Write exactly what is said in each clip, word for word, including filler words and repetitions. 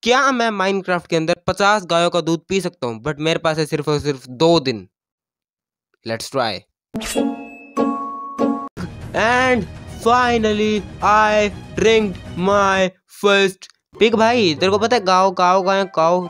क्या मैं माइनक्राफ्ट के अंदर पचास गायों का दूध पी सकता हूँ? बट मेरे पास है सिर्फ और सिर्फ दो दिन। Let's try. And finally I drink my first pig. भाई तेरे को पता है गाओ गाओ गाय काओ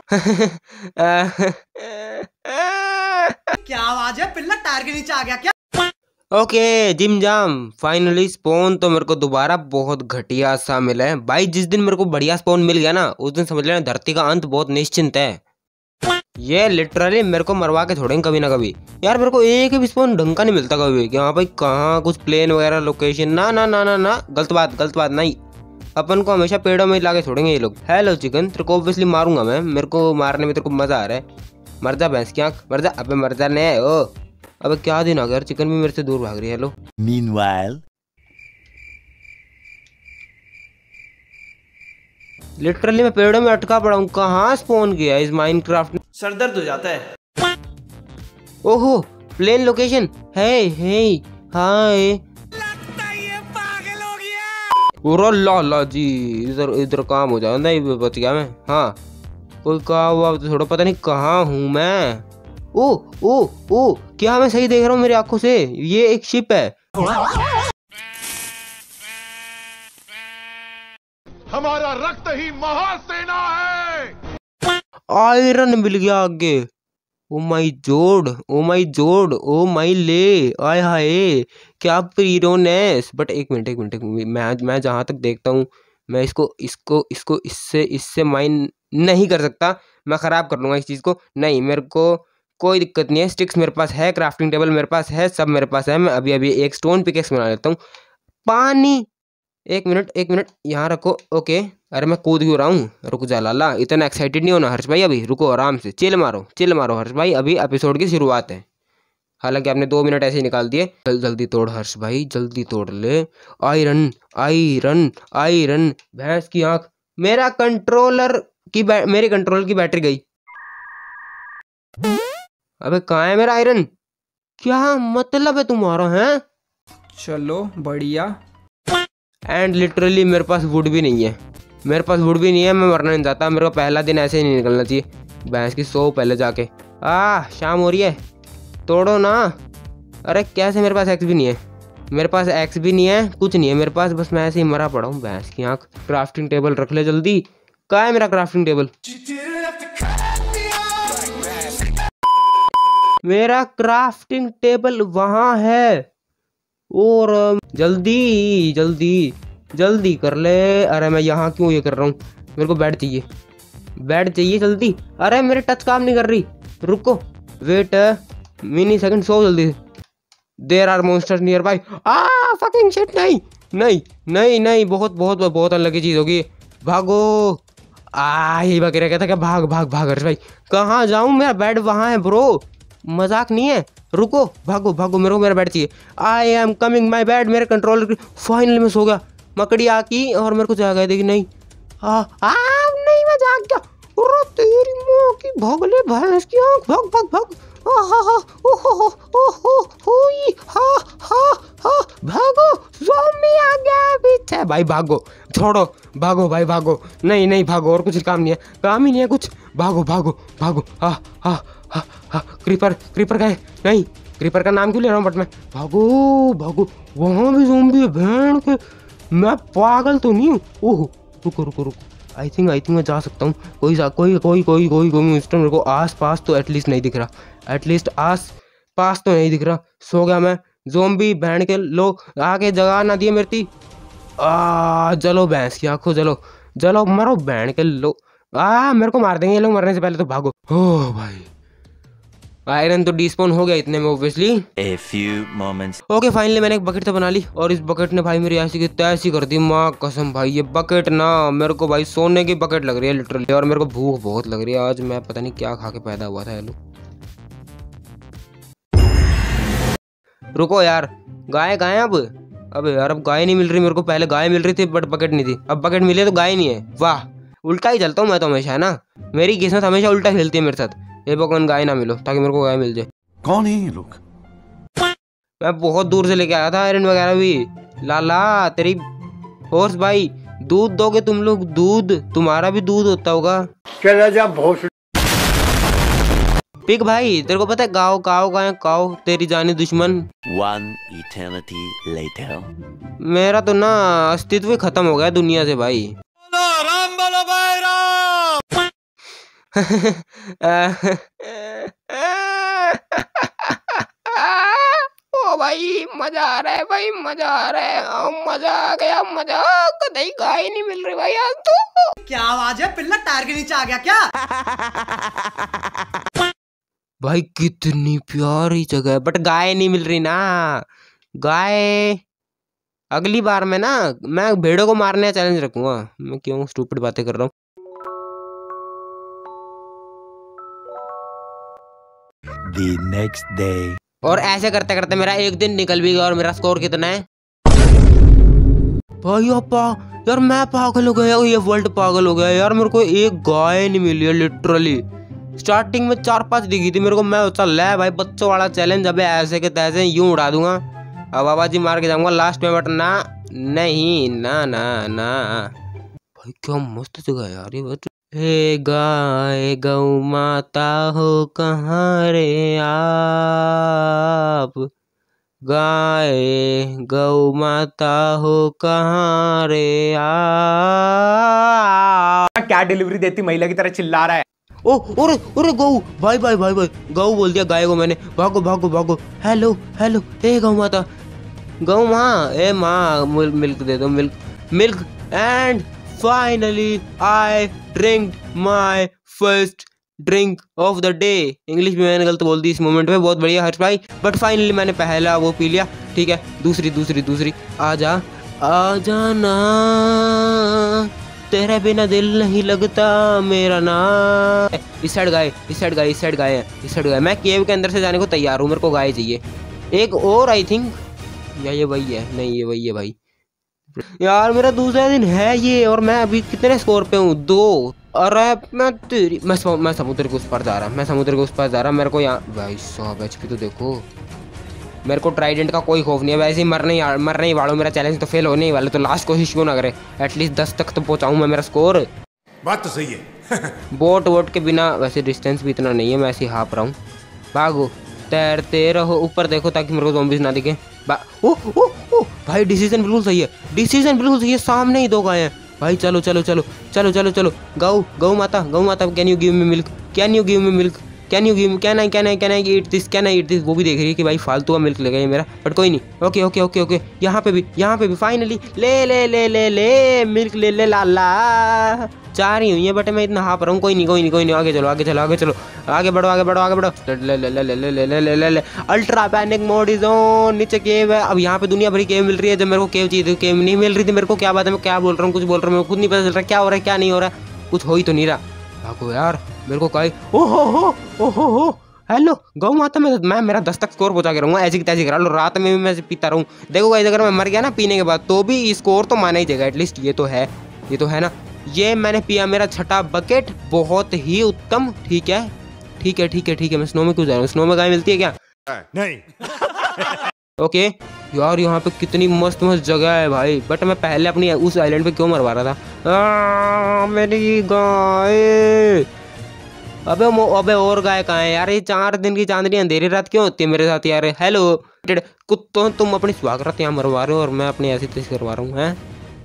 क्या आवाज है? पिल्ला टायर के नीचे आ गया क्या? ओके जिम जाम फाइनली स्पॉन तो मेरे को दोबारा बहुत घटिया सा मिला है भाई। जिस दिन मेरे को बढ़िया स्पॉन मिल गया ना उस दिन समझ लेना धरती का अंत बहुत निश्चिंत है। ये लिटरली मेरे को मरवा के छोड़ेंगे कभी ना कभी। यार मेरे को एक भी स्पॉन ढंग का नहीं मिलता कभी कि हाँ भाई कहाँ कुछ प्लेन वगैरह लोकेशन। ना ना ना ना ना गलत बात गलत बात नहीं। अपन को हमेशा पेड़ों में ला के छोड़ेंगे ये लोग। हेलो चिकन तेरे को ऑब्वियसली मारूंगा मैं। मेरे को मारने में तेरे को मजा आ रहा है। मर जा भैंस की आंख मर जा। अबे मर जा नहीं ओ। अबे क्या दिन आ गया। चिकन भी मेरे से दूर भाग रही है। हेलो Meanwhile, लिटरली मैं पेड़ों में अटका पड़ा हूँ। कहाँ स्पॉन किया इस माइनक्राफ्ट ने। सर दर्द हो जाता है। ओहो प्लेन लोकेशन है हे हाय। ओरो ला ला जी इधर इधर काम हो जाए नहीं बच गया मैं। हाँ कोई कहा हुआ तो थोड़ा पता नहीं कहाँ हूँ मैं। ओ ओ ओ क्या मैं सही देख रहा हूँ मेरी आंखों से? ये एक शिप है। हमारा रक्त ही महासेना है। आयरन मिल गया आगे। ओ माई जोड ओ माई जोड ओ माई ले आय हाय क्या प्रीरोनेस। बट एक मिनट एक मिनट एक मिनट मैं मैं जहाँ तक देखता हूँ मैं इसको इसको इसको इससे इससे माइन नहीं कर सकता। मैं खराब कर लूंगा इस चीज़ को। नहीं मेरे को कोई दिक्कत नहीं है। स्टिक्स मेरे पास है, क्राफ्टिंग टेबल मेरे पास है, सब मेरे पास है। मैं अभी अभी एक स्टोन पिकेक्स बना लेता हूँ। पानी एक मिनट एक मिनट यहाँ रखो। ओके अरे मैं कूद क्यों रहा हूँ? रुक जा लाला इतना एक्साइटेड नहीं होना हर्ष भाई। अभी रुको आराम से चिल मारो चिल मारो हर्ष भाई। अभी एपिसोड की शुरुआत है। हालांकि आपने दो मिनट ऐसे ही निकाल दिए। जल, जल्दी तोड़ हर्ष भाई जल्दी तोड़ ले। आयरन आयरन आयरन भैंस की आंख। मेरा कंट्रोलर की मेरे कंट्रोलर की बैटरी गई। अबे कहाँ है मेरा आयरन? क्या मतलब है तुम्हारा है? चलो बढ़िया। एंड लिटरली मेरे पास वुड भी नहीं है। मेरे पास वुड भी नहीं है। मैं मरना नहीं चाहता। मेरे को पहला दिन ऐसे ही नहीं निकलना चाहिए। भैंस की सो पहले जाके। आ शाम हो रही है तोड़ो ना। अरे कैसे मेरे पास एक्स भी नहीं है। मेरे पास एक्स भी नहीं है कुछ नहीं है मेरे पास। बस मैं ऐसे ही मरा पड़ा हूँ भैंस की आंख। क्राफ्टिंग टेबल रख ले जल्दी। कहाँ है मेरा क्राफ्टिंग टेबल? मेरा क्राफ्टिंग टेबल वहाँ है। और जल्दी जल्दी जल्दी कर ले। अरे मैं यहाँ क्यों ये कर रहा हूँ? मेरे को बेड चाहिए बेड चाहिए जल्दी। अरे मेरे टच काम नहीं कर रही। रुको वेट मिनी सेकंड सो जल्दी। There are monsters nearby. Ah fucking shit नहीं नहीं नहीं नहीं बहुत बहुत बहुत अलग चीज़ होगी। भागो। आ यही बकरा कहता क्या भाग भाग भाग हर्ष भाई। कहाँ जाऊँ? मेरा बेड वहाँ है ब्रो। मजाक नहीं है। रुको भागो भागो मेरे को मेरा बेड चाहिए। I am coming my bed. मेरे कंट्रोलर फाइनली मैं सो गया। मकड़ी आकी और मेरे को जाग गया देखी नहीं। आ, आ नहीं मैं जाग गया। अरे तेरी माँ की भगले भैंस की आँख। भाग भाग भाग। भागो ज़ॉम्बी आ गया पीछे। भाई भागो छोड़ो भागो भाई भागो। नहीं नहीं भागो और कुछ काम नहीं है। काम ही नहीं है कुछ। भागो भागो भागो। हाँ हाँ हाँ हाँ क्रीपर क्रीपर का है। नहीं क्रीपर का नाम क्यों ले रहा हूँ? बट मैं भागो भागो। वहाँ भी ज़ॉम्बी है भैन के। मैं पागल तो नहीं हूँ। ओह रुको रुको रुको। आई थिंक आई थिंक मैं जा सकता हूँ। कोई कोई कोई कोई कोई कोई मिस्टर मेरे को आस पास तो एटलीस्ट नहीं दिख रहा। एटलीस्ट आस पास तो नहीं दिख रहा। सो गया मैं। ज़ॉम्बी भैन के लोग आके जगह ना दिए मेरी। आ चलो भैंस की आंखों चलो चलो मरो भैन के लोग। आ मेरे को मार देंगे ये लोग। मरने से पहले तो भागो। ओह भाई आयरन तो डिस्पोन हो गया इतने में obviously. a few moments. Okay finally मैंने एक बकेट तो बना ली और इस बकेट ने भाई मेरी ऐसी की तैसी कर दी। माँ कसम भाई ये बकेट ना मेरे को भाई सोने की बकेट लग रही है लिटरली। और मेरे को भूख बहुत लग रही है आज। मैं पता नहीं क्या खा के पैदा हुआ था। हेलो रुको यार गाय गाय अब अब यार अब गाय नहीं मिल रही मेरे को। पहले गाय मिल रही थी बट बकेट नहीं थी। अब बकेट मिली तो गाय नहीं है। वाह उल्टा ही चलता हूँ मैं तो हमेशा है ना। मेरी किस्मत हमेशा उल्टा खेलती है मेरे साथ। ये भगवान गाय ना मिलो ताकि मेरे को गाय मिल जाए। कौन है ये लोग? मैं बहुत दूर से लेके आया था आयरन वगैरह भी। लाला तेरी हॉर्स भाई दूध दोगे तुम लोग? दूध तुम्हारा भी दूध होता होगा। चला जा भोस। पिग भाई तेरे को पता है गाओ गाओ गाय काओ तेरी जानी दुश्मन। One eternity later. मेरा तो ना अस्तित्व ही खत्म हो गया दुनिया से भाई। राम बोलो भाई राम। ओ भाई मजा आ रहा है भाई, मजा आ रहा है, ओ, मजा आ गया, मजा। कहीं गाय नहीं मिल रही भाई आज तो। क्या आवाज है, पिल्ला टायर के नीचे आ गया क्या? भाई कितनी प्यारी जगह है बट गाय नहीं मिल रही ना। गाय अगली बार मैं ना मैं भेड़ों को मारने का चैलेंज रखूंगा। मैं क्यों स्टूपिड बातें कर रहा हूँ। The next day. और ऐसे करते करते मेरा एक दिन निकल भी गया और मेरा स्कोर कितना है भाई? अपा यार मैं पागल हो गया, ये वर्ल्ड पागल हो गया यार। मेरे को एक गाय नहीं मिली है लिटरली। स्टार्टिंग में चार पांच दिखी थी मेरे को। मैं चल ले भाई बच्चों वाला चैलेंज, अबे ऐसे के तैसे यूं उड़ा दूंगा। अब आवाज मार के जाऊंगा लास्ट में, बट ना नहीं ना ना ना। भाई क्या मस्त जगह है यार ये। बट हे गाय गौ माता हो कहाँ रे आप, गाय गौ माता हो कहाँ रे आप। क्या डिलीवरी देती महिला की तरह चिल्ला रहा है? ओ अरे अरे गौ भाई भाई भाई भाई गौ बोल दिया गाय को मैंने। भागो भागो भागो। हेलो हेलो ए गौ माता, गौ माँ, ए माँ मिल्क दे दो, milk milk. And finally I drink my first drink of the day. English में मैंने गलत बोल दी इस मोमेंट में, बहुत बढ़िया हर्ष भाई। बट फाइनली मैंने पहला वो पी लिया, ठीक है। दूसरी दूसरी दूसरी आजा आजा ना, तेरे बिना दिल नहीं लगता मेरा ना। इस साइड गाय, इस साइड गाय, इस साइड गाय है, इस साइड गाय। मैं केव के अंदर से जाने को तैयार हूँ, मेरे को गाय चाहिए एक और आई थिंक, या ये वही है? नहीं ये वही है भाई। यार मेरा दूसरा दिन है ये और मैं अभी कितने स्कोर पे हूँ? दो। अरे मैं तेरी मैं मैं समुद्र के उस पार जा रहा, मैं समुद्र के उस पार जा रहा। मेरे को यहाँ भाई साहब एचपी तो देखो। मेरे को ट्राइडेंट का कोई खौफ नहीं है, वैसे ही मरने ही मरने ही वालों। मेरा चैलेंज तो फेल होने ही वाला, तो लास्ट कोशिश क्यों ना करे, एटलीस्ट दस तक तो पहुँचाऊँ मैं मेरा स्कोर। बात तो सही है। बोट वोट के बिना वैसे डिस्टेंस भी इतना नहीं है, मैं ऐसे ही हाँप रहा हूँ। भागो तैरते रहो, ऊपर देखो ताकि मेरे को ज़ॉम्बीज ना दिखे। ओ ओ ओ भाई डिसीजन बिल्कुल सही है, डिसीजन बिल्कुल सही है। सामने ही दो गाय हैं भाई। चलो चलो चलो चलो चलो चलो। गौ गौ माता गौ माता can you give me milk, can you give me milk, can you give can I can I can I eat this, can I eat this. वो भी देख रही है कि भाई फालतू का मिल्क लेगा ये मेरा, बट कोई नहीं। Okay okay okay okay. यहाँ पे भी यहाँ पे भी फाइनली ले ले ले ले ले मिल्क ले ले लाला। चाह रही हुई है बट मैं इतना हाँप रहा हूँ। कोई नहीं कोई नहीं कोई नहीं, आगे चलो आगे चलो आगे चलो, आगे बढ़ो आगे बढ़ो आगे बढ़ो। ले ले ले ले ले ले ले ले ले ultra panic mode is on. नीचे केव है। अब यहाँ पे दुनिया भरी केव मिल रही है। जब मेरे को केव चाहिए थी केव नहीं मिल रही थी मेरे को। क्या बात है, मैं क्या बोल रहा हूँ, कुछ बोल रहा हूँ, मेरे को खुद नहीं पता चल रहा क्या हो रहा है क्या नहीं हो रहा है। कुछ हो ही तो नहीं रहा। भागो यार मेरे को कहीं। ओ हो हो ओ हो हो हेलो गौ माता। मैं मैं मेरा दस तक स्कोर पहुंचा के रहूँगा, ऐसी की तैसी करा लो। रात में भी मैं पीता रहूँ। देखो गाइस अगर मैं मर गया ना पीने के बाद तो भी स्कोर तो माना ही जाएगा एटलीस्ट। ये तो है, ये तो है ना। ये मैंने पिया मेरा छठा बकेट, बहुत ही उत्तम। ठीक है ठीक है ठीक है ठीक है। मैं स्नो में क्यों जा रहा हूँ? स्नो में गाय मिलती है क्या? नहीं। ओके यार यहाँ पे कितनी मस्त मस्त जगह है भाई। बट मैं पहले अपनी उस आइलैंड पे क्यों मरवा रहा था? आ, मेरी गाय। अबे अबे और गाय कहाँ है यार? ये चार दिन की चांदनी अंधेरी रात क्यों होती है मेरे साथ यार? हेलो कुत्तों, तुम अपनी स्वागत यहाँ मरवा रहे हो और मैं अपनी ऐसी तैसी करवा रहा हूँ हैं?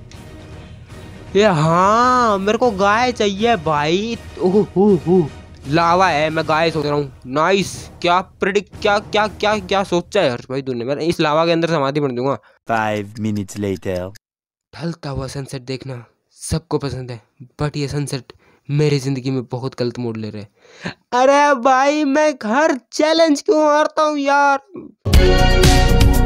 ये हाँ मेरे को गाय चाहिए भाई। ओह ओह ओह लावा है, मैं गाय सोच रहा हूँ। नाइस। क्या प्रेडिक्ट क्या क्या क्या क्या सोचा है हर्ष भाई तूने? मैं इस लावा के अंदर समाधि बन दूंगा। Five minutes later. ढलता हुआ सनसेट देखना सबको पसंद है, बट ये सनसेट मेरी जिंदगी में बहुत गलत मोड़ ले रहे हैं। अरे भाई मैं हर चैलेंज क्यों हारता हूँ यार?